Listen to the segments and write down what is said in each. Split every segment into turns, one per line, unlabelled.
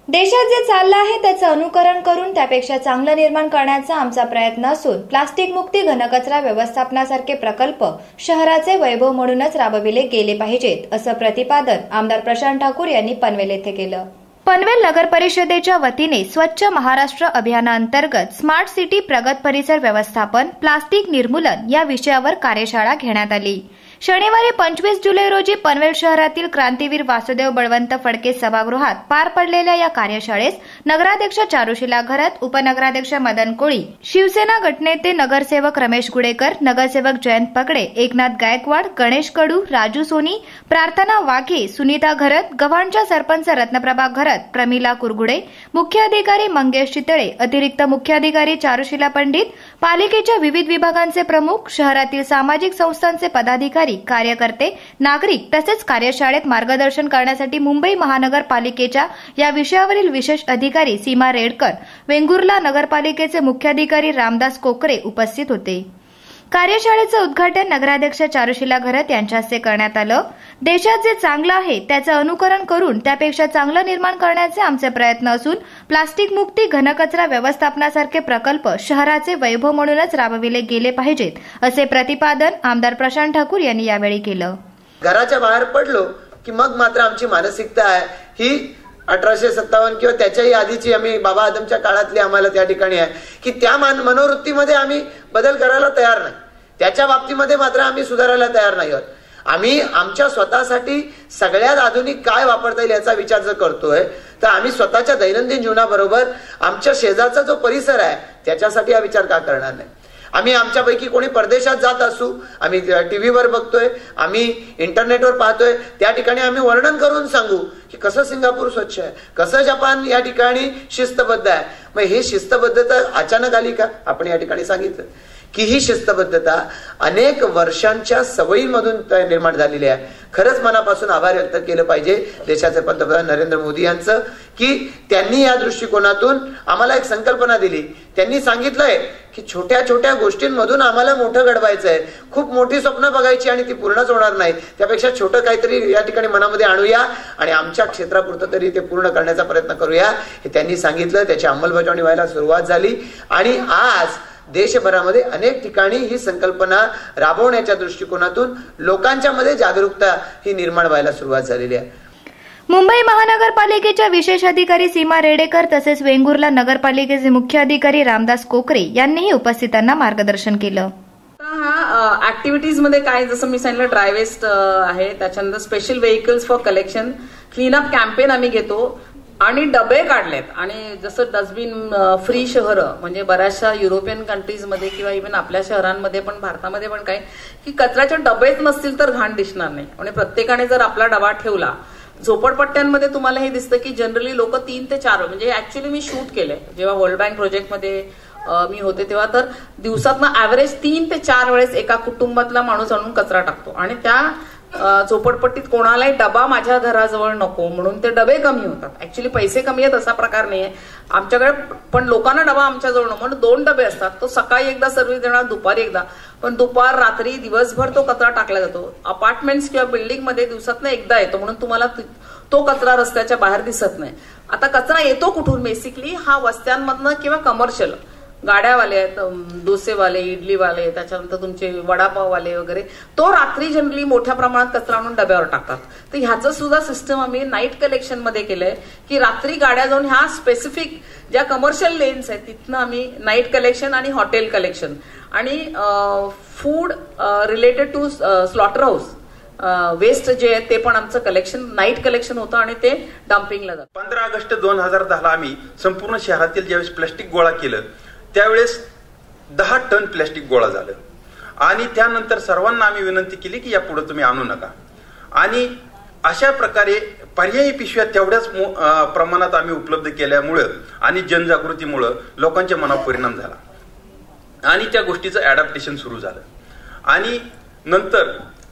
देशात जे चाललं आहे त्याचं अनुकरण करून त्यापेक्षा चांगलं निर्माण करण्याचा आमचा प्रयत्न असून प्लास्टिक मुक्ती घनकचरा व्यवस्थापनासारखे प्रकल्प शहराचे वैभव म्हणूनच राबविले गेले पाहिजेत, असं प्रतिपादन आमदार प्रशांत ठाकूर यांनी पनवेल येथे केलं। पनवेल नगर परिषदेच्या वतीने स्वच्छ महाराष्ट्र अभियानाअंतर्गत स्मार्ट सिटी प्रगत परिसर व्यवस्थापन प्लास्टिक निर्मूलन या विषयावर कार्यशाळा घेण्यात आली। शनिवारी 25 जुलै रोजी पनवेल शहरातील क्रांतीवीर वासुदेव बळवंत फडके सभागृहात पार पडलेल्या या कार्यशाळेस नगराध्यक्ष चारुशीला घरत, उपनगराध्यक्ष मदन कोळी, शिवसेना गटनेते नगरसेवक रमेश गुडेकर, नगरसेवक जयंत पगडे, एकनाथ गायकवाड, गणेश कडू, राजू सोनी, प्रार्थना वाघे, सुनीता घरत, गव्हाणच्या सरपंच रत्नप्रभा घरत, प्रमिला कुरगुडे, मुख्य अधिकारी मंगेश चितळे, अतिरिक्त मुख्य अधिकारी चारुशीला पंडित, पालिकेच्या विविध विभागांचे प्रमुख, शहरातील सामाजिक संस्थांचे पदाधिकारी, कार्यकर्ते, नागरिक तसेच कार्यशाळेत मार्गदर्शन करण्यासाठी मुंबई महानगरपालिकेच्या या विषयावरील विशेष अधिकारी सीमा रेडकर, वेंगुर्ला नगरपालिकेचे मुख्याधिकारी रामदास कोकरे उपस्थित होते। कार्यशाळेचं उद्घाटन नगराध्यक्ष चारुशीला घरत यांच्या हस्ते करण्यात आलं। देशात जे चांगलं आहे त्याचं अनुकरण करून त्यापेक्षा चांगलं निर्माण करण्याचे आमचे प्रयत्न असून प्लास्टिक मुक्ती घनकचरा व्यवस्थापनासारखे प्रकल्प शहराचे वैभव म्हणूनच राबविले गेले पाहिजेत, असे प्रतिपादन आमदार प्रशांत ठाकूर यांनी यावेळी केलं।
घराच्या बाहेर पडलो की मग मात्र आमची मानसिकता आहे ही 1857 किंवा त्याच्याही आधीची आम्ही बाबा आदमच्या काळातली आम्हाला त्या ठिकाणी आहे की त्या मनोवृत्तीमध्ये आम्ही बदल करायला तयार नाही, त्याच्या बाबतीमध्ये मात्र आम्ही सुधारायला तयार नाही आहोत। आम्ही आमच्या स्वतःसाठी सगळ्यात आधुनिक काय वापरता येईल याचा विचार जर करतोय तर आम्ही स्वतःच्या दैनंदिन जीवनाबरोबर आमच्या शेजारचा जो परिसर आहे त्याच्यासाठी हा विचार का करणार नाही। आम्ही आमच्यापैकी कोणी परदेशात जात असू, आम्ही टीव्हीवर बघतोय, आम्ही इंटरनेटवर पाहतोय, त्या ठिकाणी आम्ही वर्णन करून सांगू की कसं सिंगापूर स्वच्छ आहे, कसं जपान या ठिकाणी शिस्तबद्ध आहे। मग ही शिस्तबद्धता अचानक आली का? आपण या ठिकाणी सांगितलं की ही शिस्तबद्धता अनेक वर्षांच्या सवयीमधून निर्माण झालेली आहे। खरंच मनापासून आभार व्यक्त केलं पाहिजे देशाचे पंतप्रधान नरेंद्र मोदी यांचं की त्यांनी या दृष्टिकोनातून आम्हाला एक संकल्पना दिली। त्यांनी सांगितलंय की छोट्या छोट्या गोष्टींमधून आम्हाला मोठं घडवायचं आहे, खूप मोठी स्वप्न बघायची आणि ती पूर्णच होणार नाही, त्यापेक्षा छोटं काहीतरी या ठिकाणी मनामध्ये आणूया आणि आमच्या क्षेत्रापुरतं तरी ते पूर्ण करण्याचा प्रयत्न करूया, हे त्यांनी सांगितलं। त्याची अंमलबजावणी व्हायला सुरुवात झाली आणि आज देशभरामध्ये अनेक ठिकाणी ही संकल्पना राबवण्याच्या दृष्टिकोनातून लोकांच्या मध्ये जागरूकता ही निर्माण व्हायला सुरुवात झालेली आहे।
मुंबई महानगरपालिकेच्या विशेष अधिकारी सीमा रेडेकर तसेच वेंगुर्ला नगरपालिकेचे मुख्य अधिकारी रामदास कोकरे यांनीही उपस्थितांना मार्गदर्शन केलं।
हा ऍक्टिव्हिटीज मध्ये काय, जसं मी सांगितलं ड्राय वेस्ट आहे, त्याच्यानंतर special vehicles for collection, cleanup campaign आम्ही घेतो आणि डबे काढलेत। आणि जसं डस्टबिन फ्री शहर म्हणजे बऱ्याचशा युरोपियन कंट्रीजमध्ये किंवा इव्हन आपल्या शहरांमध्ये पण भारतामध्ये पण काय की कचऱ्याचे डबेच नसतील तर घाण दिसणार नाही। म्हणजे प्रत्येकाने जर आपला डबा ठेवला, झोपडपट्ट्यांमध्ये तुम्हाला हे दिसतं की जनरली लोक 3 ते 4 म्हणजे ऍक्च्युअली मी शूट केलंय जेव्हा वर्ल्ड बँक प्रोजेक्टमध्ये मी होते तेव्हा, तर दिवसातनं ऍव्हरेज 3 ते 4 वेळेस एका कुटुंबातला माणूस आणून कचरा टाकतो आणि त्या झोपडपट्टीत कोणालाही डबा माझ्या घराजवळ नको म्हणून ते डबे कमी होतात। ऍक्च्युअली पैसे कमी आहेत असा प्रकार नाहीये आमच्याकडे, पण लोकांना डबा आमच्याजवळ नको म्हणून 2 डबे असतात। तो सकाळी एकदा सर्व्हिस देणार, दुपारी एकदा, पण दुपार रात्री दिवसभर तो कचरा टाकला जातो। अपार्टमेंट्स किंवा बिल्डिंगमध्ये दिवसातनं एकदा येतो म्हणून तुम्हाला तो कचरा रस्त्याच्या बाहेर दिसत नाही। आता कचरा येतो कुठून? बेसिकली हा वस्त्यांमधनं किंवा कमर्शियल गाड्यावाले आहेत, डोसेवाले, इडलीवाले, त्याच्यानंतर तुमचे वडापाववाले वगैरे, तो रात्री जनरली मोठ्या प्रमाणात कचरा आणून डब्यावर टाकतात। तर ह्याचं सुद्धा सिस्टम आम्ही नाईट कलेक्शन मध्ये केलंय की रात्री गाड्या जाऊन ह्या स्पेसिफिक ज्या कमर्शियल लेन्स आहेत तिथनं आम्ही नाईट कलेक्शन आणि हॉटेल कलेक्शन आणि food related to slaughter house waste जे आहे ते पण आमचं कलेक्शन नाईट कलेक्शन होतं आणि ते डम्पिंगला जातं।
15 ऑगस्ट 2010 आम्ही संपूर्ण शहरातील ज्यावेळेस प्लास्टिक गोळा केलं त्यावेळेस 10 टन प्लास्टिक गोळा झालं आणि त्यानंतर सर्वांना आम्ही विनंती केली की यापुढे तुम्ही आणू नका आणि अशा प्रकारे पर्यायी पिशव्या तेवढ्याच प्रमाणात आम्ही उपलब्ध केल्यामुळं आणि जनजागृतीमुळं लोकांच्या मनावर परिणाम झाला आणि त्या गोष्टीचं ऍडॅप्टेशन सुरू झालं। आणि नंतर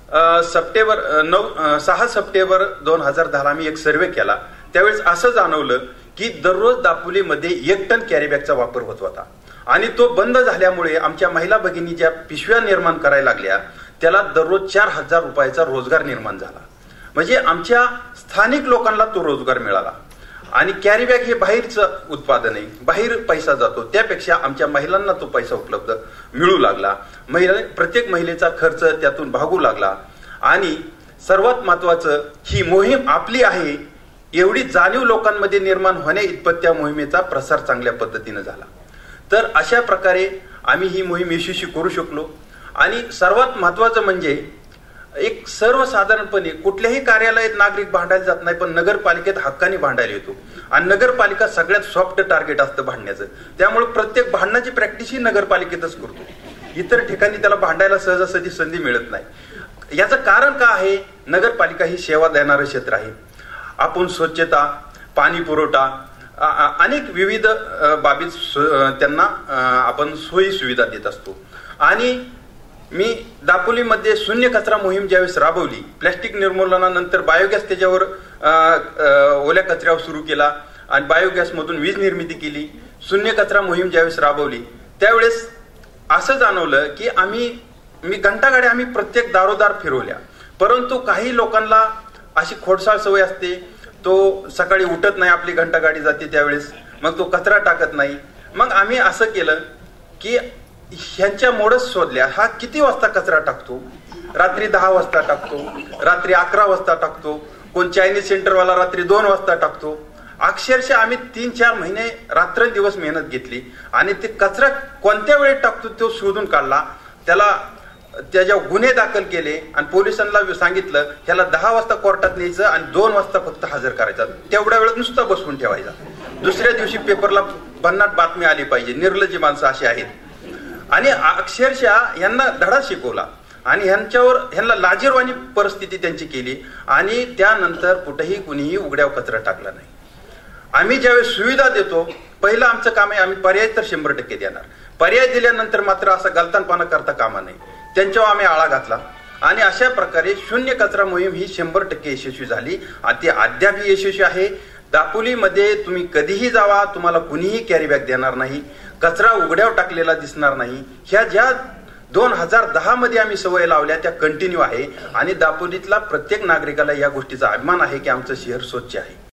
6 सप्टेंबर 2010 आम्ही एक सर्वे केला, त्यावेळेस असं जाणवलं की दररोज दापोलीमध्ये 1 टन कॅरीबॅगचा वापर होत होता आणि तो बंद झाल्यामुळे आमच्या महिला भगिनी ज्या पिशव्या निर्माण करायला लागल्या त्याला दररोज 4,000 रुपयाचा रोजगार निर्माण झाला। म्हणजे आमच्या स्थानिक लोकांना तो रोजगार मिळाला आणि कॅरी बॅग हे बाहेरचं उत्पादन आहे, बाहेर पैसा जातो, त्यापेक्षा आमच्या महिलांना तो पैसा उपलब्ध मिळू लागला. प्रत्येक महिलेचा खर्च त्यातून भागू लागला. आणि सर्वात महत्वाचं, ही मोहीम आपली आहे एवढी जाणीव लोकांमध्ये निर्माण होण्या इतपत त्या मोहिमेचा प्रसार चांगल्या पद्धतीने झाला. तर अशा प्रकारे आम्ही ही मोहीम यशस्वी करू शकलो. आणि सर्वात महत्वाचं म्हणजे एक सर्वसाधारणपणे कुठल्याही कार्यालयात नागरिक भांडायला जात नाही, पण नगरपालिकेत हक्काने भांडायला येतो. आणि नगरपालिका सगळ्यात सॉफ्ट टार्गेट असतं भांडण्याचं, त्यामुळे प्रत्येक भांडणाची प्रॅक्टिस ही नगरपालिकेतच करतो. इतर ठिकाणी त्याला भांडायला सहजासहजी संधी मिळत नाही. याचं कारण का आहे? नगरपालिका ही सेवा देणारं क्षेत्र आहे. आपण स्वच्छता, पाणी पुरवठा, अनेक विविध बाबीत त्यांना आपण सोयी सुविधा देत असतो. आणि मी दापोलीमध्ये शून्य कचरा मोहीम ज्यावेळेस राबवली, प्लॅस्टिक निर्मूलनानंतर बायोगॅस त्याच्यावर ओल्या कचऱ्यावर सुरू केला आणि बायोगॅस मधून वीज निर्मिती केली. शून्य कचरा मोहीम ज्यावेळेस राबवली त्यावेळेस असं जाणवलं की मी घंटागाड्या आम्ही प्रत्येक दारोदार फिरवल्या, परंतु काही लोकांना अशी खोडसाळ सवय असते, तो सकाळी उठत नाही, आपली घंटागाडी जाते त्यावेळेस, मग तो कचरा टाकत नाही. मग आम्ही असं केलं की ह्यांच्या मोडच शोधल्या, हा किती वाजता कचरा टाकतो? रात्री 10 वाजता टाकतो, रात्री 11 वाजता टाकतो, कोण चायनीज सेंटरवाला रात्री 2 वाजता टाकतो. अक्षरशः आम्ही 3-4 महिने रात्रंदिवस मेहनत घेतली आणि ते कचरा कोणत्या वेळेत टाकतो तो शोधून काढला. त्याच्यावर गुन्हे दाखल केले आणि पोलिसांना सांगितलं ह्याला 10 वाजता कोर्टात न्यायचं आणि 2 वाजता फक्त हजर करायचा. तेवढ्या वेळेत नुसता बसवून ठेवायचा. दुसऱ्या दिवशी पेपरला भन्नाट बातमी आली पाहिजे, निर्लज्जी माणसं अशी आहेत. आणि अक्षरशः यांना धडा शिकवला आणि ह्यांना लाजिरवाणी परिस्थिती त्यांची केली. आणि त्यानंतर कुठेही कुणीही उघड्यावर कचरा टाकला नाही. आम्ही ज्यावेळेस सुविधा देतो, पहिलं आमचं काम आहे, आम्ही पर्याय तर 100% देणार. पर्याय दिल्यानंतर मात्र असा गलतानपणा करता कामा नाही, त्यांच्यावर आम्ही आळा घातला. आणि अशा प्रकारे शून्य कचरा मोहीम ही 100% यशस्वी झाली आणि ती अद्याप यशस्वी आहे. दापोलीमध्ये तुम्ही कधीही जावा, तुम्हाला कुणीही कॅरी बॅग देणार नाही, कचरा उघड्यावर टाकलेला दिसणार नाही. ह्या ज्या 2010 मध्ये आम्ही सवय लावल्या त्या कंटिन्यू आहे. आणि दापोलीतला प्रत्येक नागरिकाला या गोष्टीचा अभिमान आहे की आमचं शहर स्वच्छ आहे.